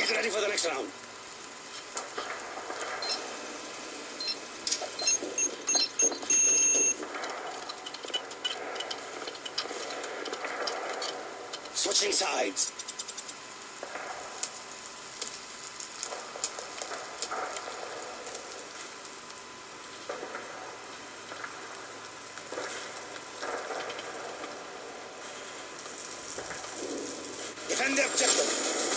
Get ready for the next round. Switching sides. Defend the objective.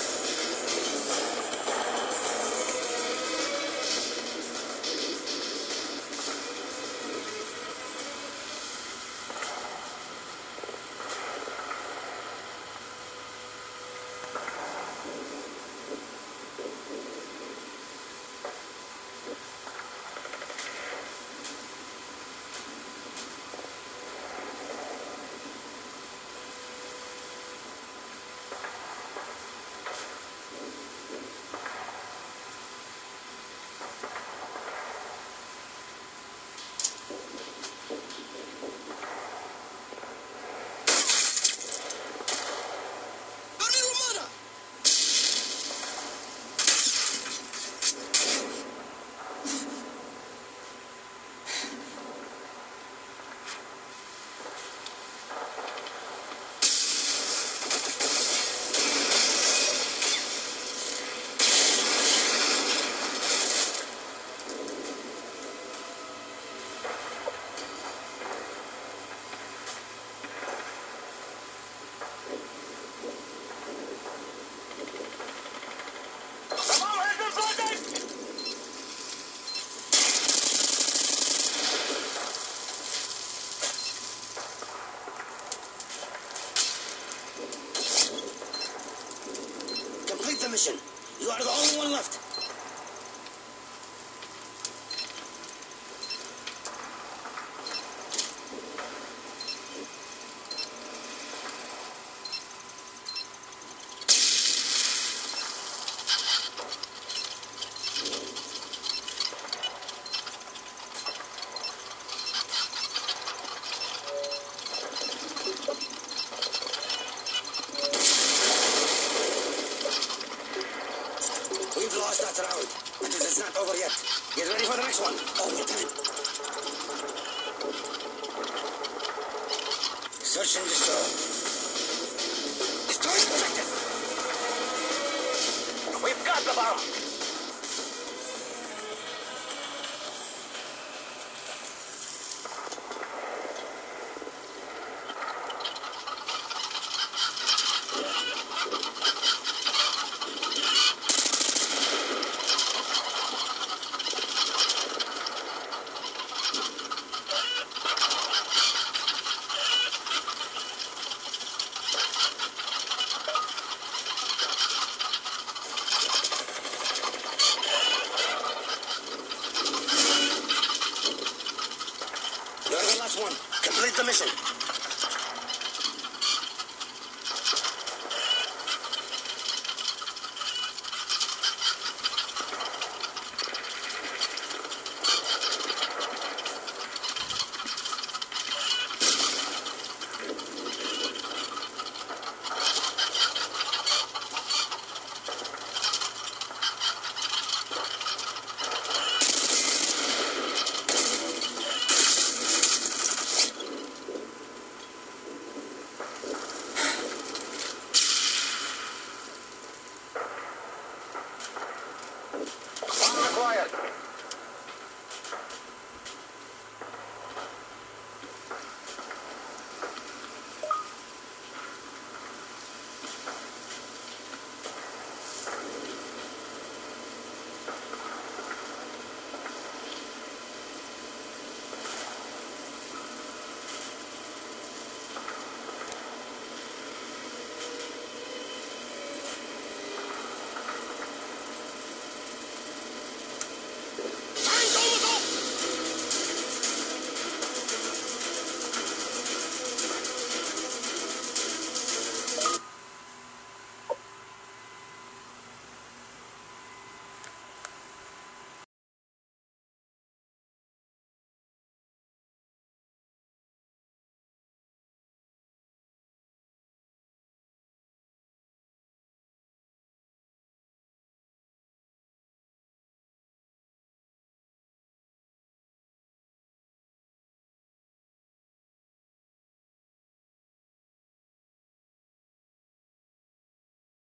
Complete the mission. You are the only one left. We've lost that round, but it is not over yet. Get ready for the next one. Oh, Lieutenant. Search and destroy. Destroy the objective. We've got the bomb. You're the last one. Complete the mission. Bomb acquired.